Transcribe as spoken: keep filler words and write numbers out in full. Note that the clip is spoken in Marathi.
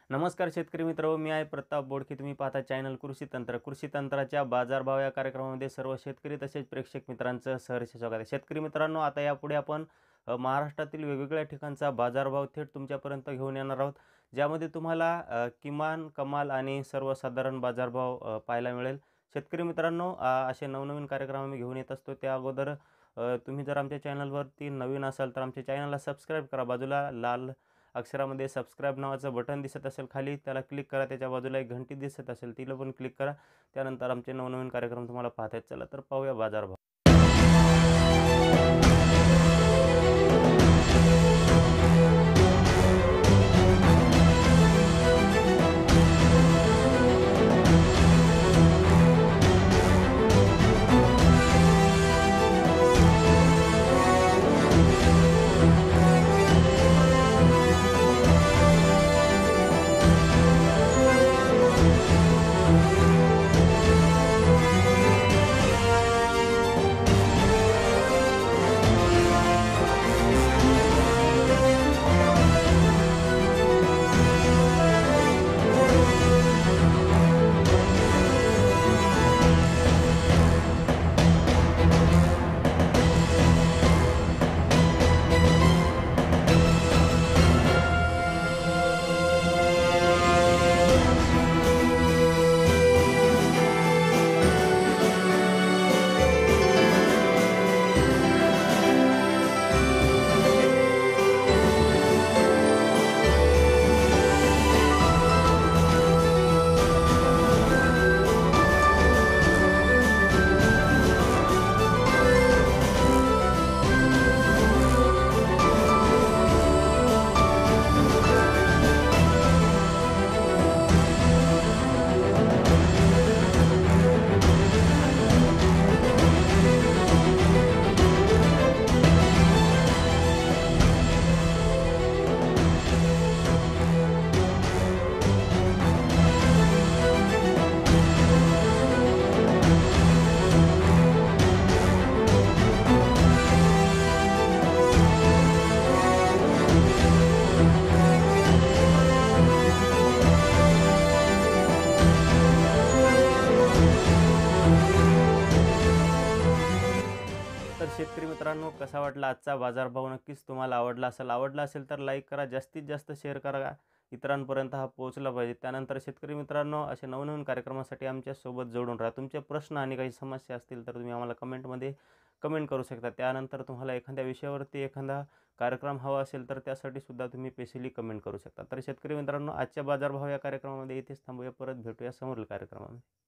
नमस्कार शेतकरी मित्र, मी आहे प्रताप बोडके. तुम्ही पाहता चॅनल कृषी तंत्र. कृषी तंत्राच्या बाजारभाव या कार्यक्रमामध्ये सर्व शेतकरी तसेच प्रेक्षक मित्रांचं सहर्ष स्वागत आहे. शेतकरी मित्रांनो, आता यापुढे आपण अ, महाराष्ट्रातील वेगवेगळ्या ठिकाणचा बाजारभाव थेट तुमच्यापर्यंत घेऊन येणार आहोत, ज्यामध्ये तुम्हाला अ, किमान, कमाल आणि सर्वसाधारण बाजारभाव अ, पाहायला मिळेल. शेतकरी मित्रांनो, अ, असे नवनवीन कार्यक्रम आम्ही घेऊन येत असतो. त्या अगोदर अ, तुम्ही जर आमच्या चॅनलवरती नवीन असाल तर आमच्या चॅनलला सबस्क्राईब करा. बाजूला लाल अक्षरामध्ये सबस्क्राईब नावाचं बटन दिसत असेल खाली, त्याला क्लिक करा. त्याच्या बाजूला एक घंटी दिसत असेल, तिला पण क्लिक करा. त्यानंतर आमचे नवनवीन कार्यक्रम तुम्हाला पाहता येत. चला तर पाहूया बाजारभाव. तर शेतकरी मित्रांनो, कसा वाटला आजचा बाजारभाव? नक्कीच तुम्हाला आवडला असेल. आवडला असेल तर लाईक करा, जास्तीत जास्त शेअर करा, इतरांपर्यंत हा पोहोचला पाहिजे. त्यानंतर शेतकरी मित्रांनो, असे नवनवीन कार्यक्रमासाठी आमच्यासोबत जोडून राहा. तुमचे प्रश्न आणि काही समस्या असतील तर तुम्ही आम्हाला कमेंटमध्ये कमेंट करू शकता. त्यानंतर तुम्हाला एखाद्या विषयावरती एखादा कार्यक्रम हवा असेल तर त्यासाठी सुद्धा तुम्ही स्पेशली कमेंट करू शकता. तर शेतकरी मित्रांनो, आजच्या बाजारभाव या कार्यक्रमामध्ये इथेच थांबूया. परत भेटूया समोरील कार्यक्रमामध्ये.